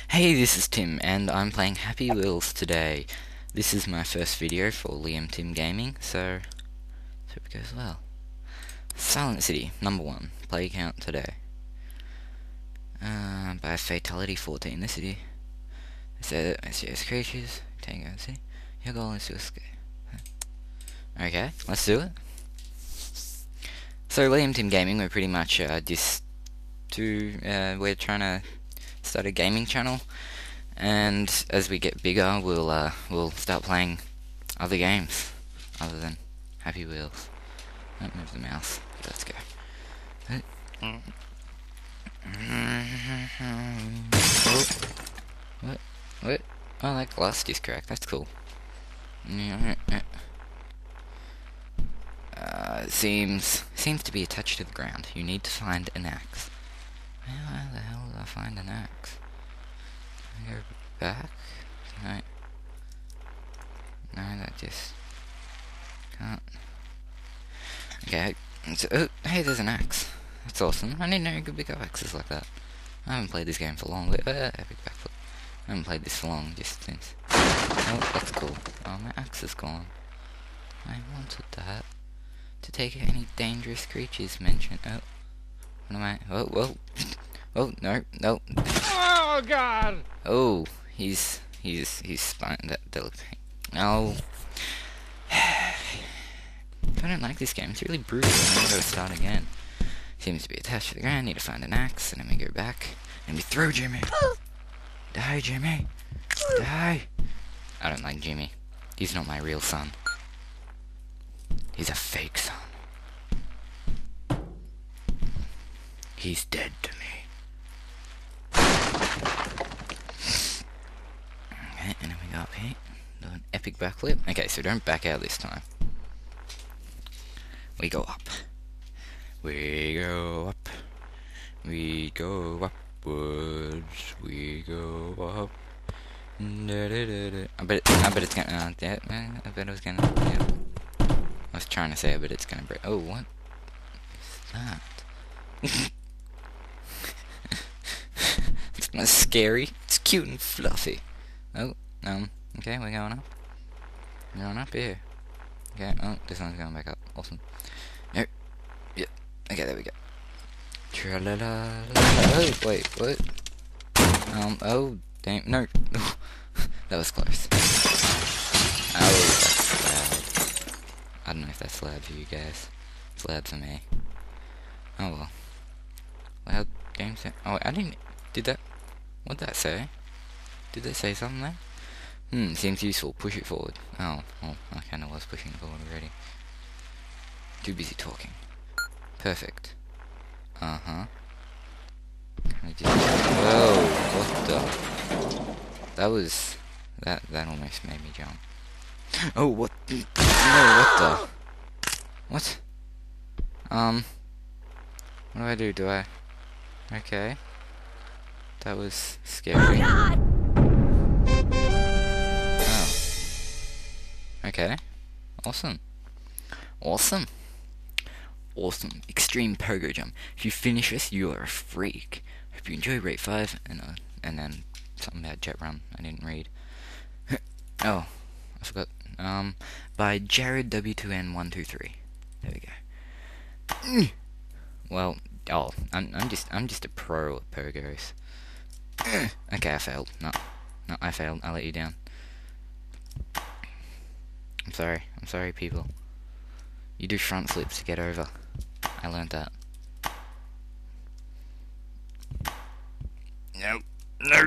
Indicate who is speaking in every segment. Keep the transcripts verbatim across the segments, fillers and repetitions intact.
Speaker 1: Hey, this is Tim, and I'm playing Happy Wheels today. This is my first video for Liam Tim Gaming, so hope it goes well. Silent City, number one. Play count today. Uh, by fatality fourteen. The city. They say that mysterious creatures. Tango City. Your goal is to escape. Okay, let's do it. So Liam Tim Gaming, we're pretty much uh, just to uh, we're trying to start a gaming channel, and as we get bigger, we'll uh, we'll start playing other games other than Happy Wheels. Don't move the mouse. Let's go. Oh. What? What? Oh, that glass is cracked. That's cool. Uh, seems seems to be attached to the ground. You need to find an axe. How the hell did I find an axe? Can I go back? No. No, that just can't. Okay. So, oh, hey, there's an axe. That's awesome. I didn't know you could pick up axes like that. I haven't played this game for long. But, uh, epic backflip. I haven't played this for long, just since. Oh, that's cool. Oh, my axe is gone. I wanted that. To take out any dangerous creatures mentioned. Oh. What am I? Oh, whoa. Oh, no, no.
Speaker 2: Oh, God!
Speaker 1: Oh, he's, he's, he's spine, that, that no. I don't like this game, it's really brutal. I'm gonna start again. Seems to be attached to the ground, need to find an axe, and then we go back, and we throw Jimmy. Die, Jimmy. Die. I don't like Jimmy. He's not my real son. He's a fake son. He's dead to me. Okay, and then we go up here. Do an epic backflip. Okay, so don't back out this time. We go up. We go up. We go upwards. We go up. Da, da, da, da. I bet. I bet it's gonna. Uh, yeah, I bet it was gonna. Yeah. I was trying to say it, but it's gonna break. Oh, what is that? It's not scary. It's cute and fluffy. Oh, um. Okay, we're going up. We're going up here. Okay. Oh, this one's going back up. Awesome. No. Yep. Okay, there we go. Tra-la-la-la. Oh, wait, what? Um. Oh, damn. No. That was close. Oh, that's loud. I don't know if that's loud for you guys. It's loud for me. Oh well. Loud game set. Oh, I didn't. Did that? What'd that say? Did they say something there? Hmm, seems useful. Push it forward. Oh, well, I kinda was pushing it forward already. Too busy talking. Perfect. Uh-huh. I just... Whoa, what the... That was... That, that almost made me jump. Oh, what the... No, what the... What? Um... What do I do? Do I... Okay. That was scary. Oh. Okay. Awesome. Awesome. Awesome. Extreme pogo jump. If you finish this, you are a freak. Hope you enjoy rate five, and uh, and then something about jet run. I didn't read. Oh, I forgot. Um, by Jared W two N one two three. There we go. Well, oh, I'm I'm just I'm just a pro at pogos. Okay, I failed. No, no, I failed. I let you down. I'm sorry. I'm sorry, people. You do front flips to get over. I learned that. No. No.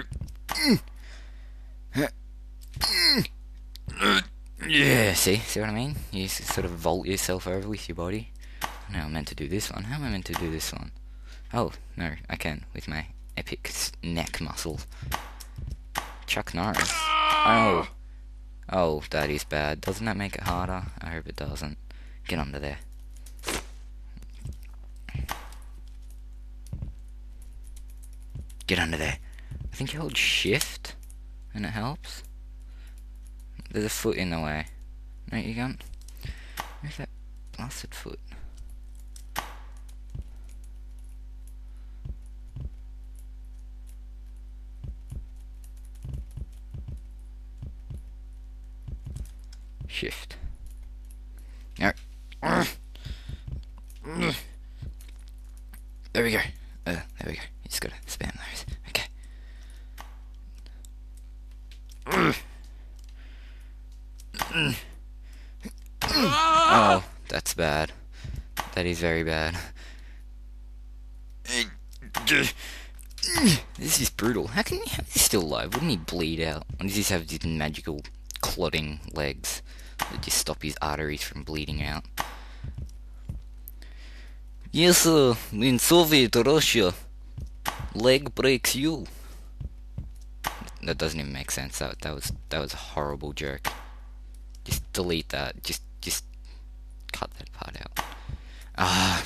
Speaker 1: Yeah, see? See what I mean? You sort of vault yourself over with your body. Now I'm meant to do this one. How am I meant to do this one? Oh, no, I can with my epic neck muscles. Chuck Norris. Oh. Oh, that is bad. Doesn't that make it harder? I hope it doesn't. Get under there. Get under there. I think you hold shift and it helps. There's a foot in the way. No, you can't. Where's that blasted foot? shift. No. There we go. Uh, there we go. You just gotta spam those. Okay. Oh, that's bad. That is very bad. This is brutal. How can how is he still alive? Wouldn't he bleed out? Or does he just have these magical clotting legs that just stop his arteries from bleeding out? Yes, sir. In Soviet Russia, leg breaks you. That doesn't even make sense. That that was that was a horrible joke. Just delete that. Just just cut that part out. Ah.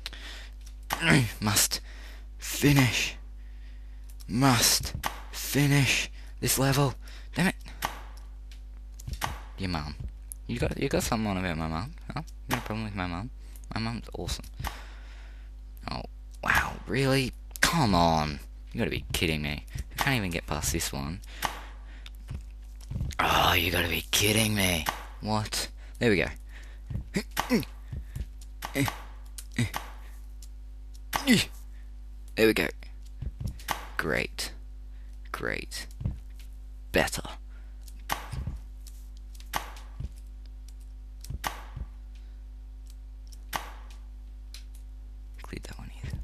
Speaker 1: Must finish. Must finish this level. Damn it. Your mum. You got you got something on about my mum? Huh? You got a problem with my mum? My mum's awesome. Oh wow, really? Come on. You gotta be kidding me. I can't even get past this one. Oh, you gotta be kidding me. What? There we go. There we go. Great. Great. Better. Cleared that one here.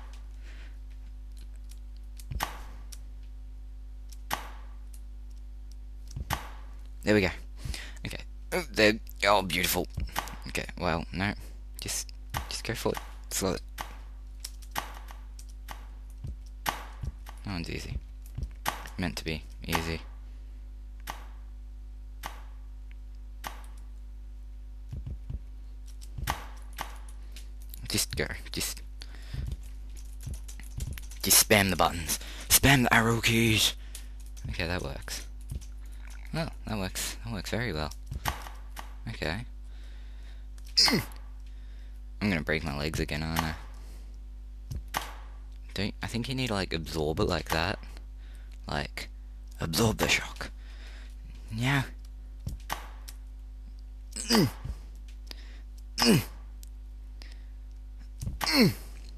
Speaker 1: There we go. Okay. Oh, there. Oh, beautiful. Okay. Well, no. Just, just go for it. Slow it. That one's easy. Meant to be easy. Just go. Just, just spam the buttons. Spam the arrow keys. Okay, that works. Well, that works. That works very well. Okay. I'm gonna break my legs again, aren't I? Don't I think you need to like absorb it like that? Like absorb the shock. Yeah. Mm. Mm. Mm.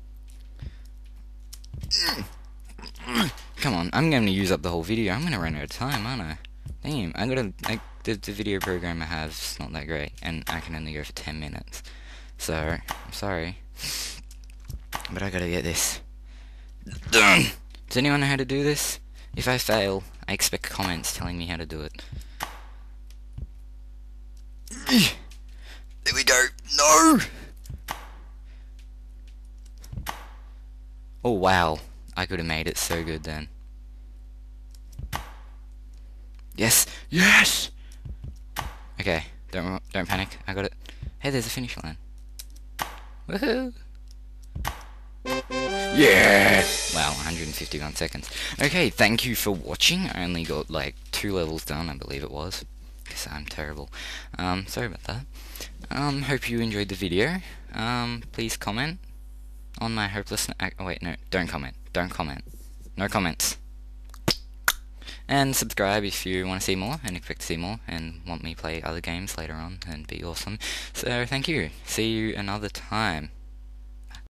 Speaker 1: Mm. Come on, I'm going to use up the whole video. I'm going to run out of time, aren't I? Damn, I gotta, like, the, the video program I have is not that great, and I can only go for ten minutes. So, I'm sorry. But I gotta get this done. Does anyone know how to do this? If I fail, I expect comments telling me how to do it. There we go. No! Oh, wow. I could have made it so good then. Yes! Yes! Okay, don't don't panic. I got it. Hey, there's a finish line. Woohoo! Yeah! Wow, one hundred fifty-one seconds. Okay, thank you for watching. I only got like two levels done, I believe it was. Because I'm terrible. Um, sorry about that. Um, hope you enjoyed the video. Um, please comment on my hopeless... Oh wait, no, don't comment. Don't comment. No comments. And subscribe if you want to see more and expect to see more and want me to play other games later on and be awesome. So thank you. See you another time.